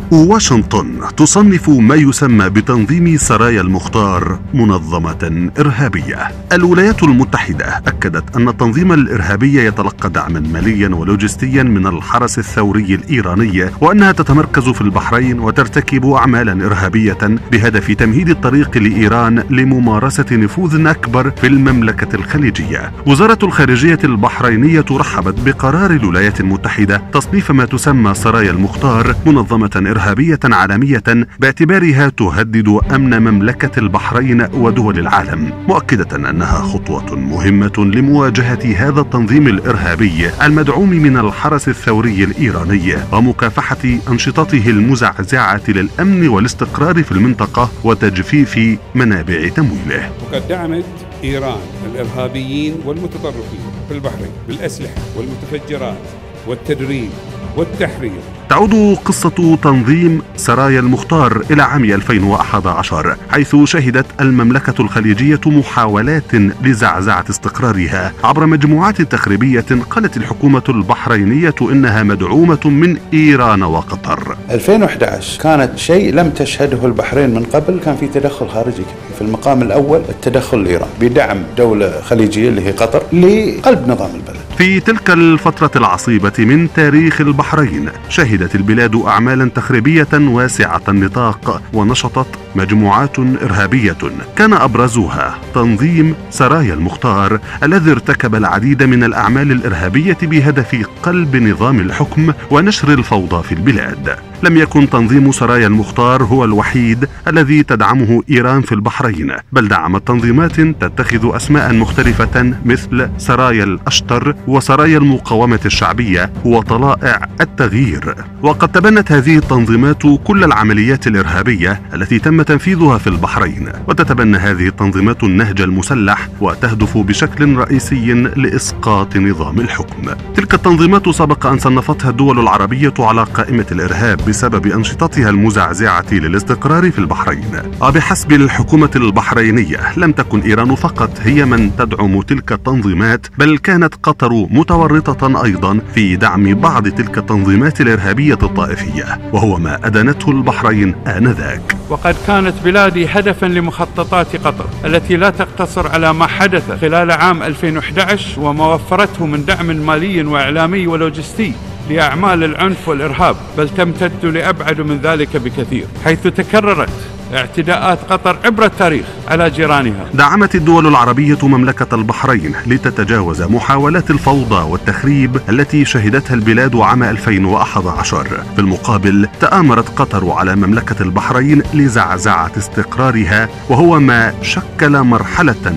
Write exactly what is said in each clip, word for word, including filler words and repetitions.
واشنطن تصنف ما يسمى بتنظيم سرايا المختار منظمة إرهابية. الولايات المتحدة أكدت أن التنظيم الإرهابي يتلقى دعما ماليا ولوجستيا من الحرس الثوري الإيراني، وأنها تتمركز في البحرين وترتكب أعمالا إرهابية بهدف تمهيد الطريق لإيران لممارسة نفوذ أكبر في المملكة الخليجية. وزارة الخارجية البحرينية رحبت بقرار الولايات المتحدة تصنيف ما تسمى سرايا المختار منظمة إرهابية عالمية باعتبارها تهدد أمن مملكة البحرين ودول العالم، مؤكدة أنها خطوة مهمة لمواجهة هذا التنظيم الإرهابي المدعوم من الحرس الثوري الإيراني ومكافحة أنشطته المزعزعة للأمن والاستقرار في المنطقة وتجفيف منابع تمويله. وقد دعمت إيران الإرهابيين والمتطرفين في البحرين بالأسلحة والمتفجرات والتدريب والتحرير. تعود قصة تنظيم سرايا المختار إلى عام ألفين وأحد عشر، حيث شهدت المملكة الخليجية محاولات لزعزعة استقرارها عبر مجموعات تخريبية قالت الحكومة البحرينية إنها مدعومة من إيران وقطر. ألفين وأحد عشر كانت شيء لم تشهده البحرين من قبل، كان في تدخل خارجي كبير. في المقام الأول التدخل الإيراني بدعم دولة خليجية اللي هي قطر لقلب نظام البلد. في تلك الفترة العصيبة من تاريخ البحرين شهدت البلاد أعمالا تخريبية واسعة النطاق ونشطت مجموعات إرهابية كان أبرزها تنظيم سرايا المختار الذي ارتكب العديد من الأعمال الإرهابية بهدف قلب نظام الحكم ونشر الفوضى في البلاد. لم يكن تنظيم سرايا المختار هو الوحيد الذي تدعمه إيران في البحرين، بل دعمت تنظيمات تتخذ أسماء مختلفة مثل سرايا الأشتر وسرايا المقاومة الشعبية وطلائع التغيير. وقد تبنت هذه التنظيمات كل العمليات الإرهابية التي تم تنفيذها في البحرين، وتتبنى هذه التنظيمات النهج المسلح وتهدف بشكل رئيسي لإسقاط نظام الحكم. تلك التنظيمات سبق أن صنفتها الدول العربية على قائمة الإرهاب بسبب أنشطتها المزعزعة للاستقرار في البحرين. وبحسب الحكومة البحرينية لم تكن إيران فقط هي من تدعم تلك التنظيمات، بل كانت قطر متورطة أيضا في دعم بعض تلك التنظيمات الإرهابية الطائفية، وهو ما أدانته البحرين آنذاك. وقد كانت بلادي هدفا لمخططات قطر التي لا تقتصر على ما حدث خلال عام ألفين وأحد عشر وما وفرته من دعم مالي وإعلامي ولوجستي لأعمال العنف والإرهاب، بل تمتد لأبعد من ذلك بكثير، حيث تكررت اعتداءات قطر عبر التاريخ على جيرانها. دعمت الدول العربية مملكة البحرين لتتجاوز محاولات الفوضى والتخريب التي شهدتها البلاد عام ألفين وأحد عشر. في المقابل تآمرت قطر على مملكة البحرين لزعزعة استقرارها، وهو ما شكل مرحلة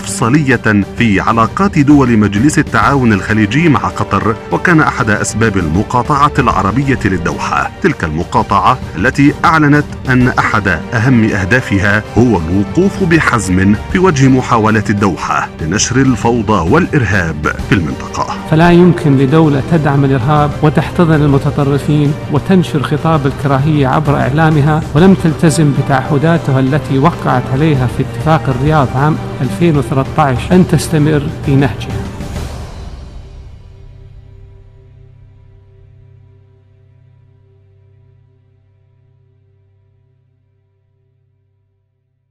مفصلية في علاقات دول مجلس التعاون الخليجي مع قطر، وكان أحد أسباب المقاطعة العربية للدوحة. تلك المقاطعة التي أعلنت أن أحد أهم أهدافها هو الوقوف بحزم في وجه محاولات الدوحة لنشر الفوضى والإرهاب في المنطقة. فلا يمكن لدولة تدعم الإرهاب وتحتضن المتطرفين وتنشر خطاب الكراهية عبر إعلامها ولم تلتزم بتعهداتها التي وقعت عليها في اتفاق الرياض عام ألفين وثلاثة عشر أن تستمر في نهجها.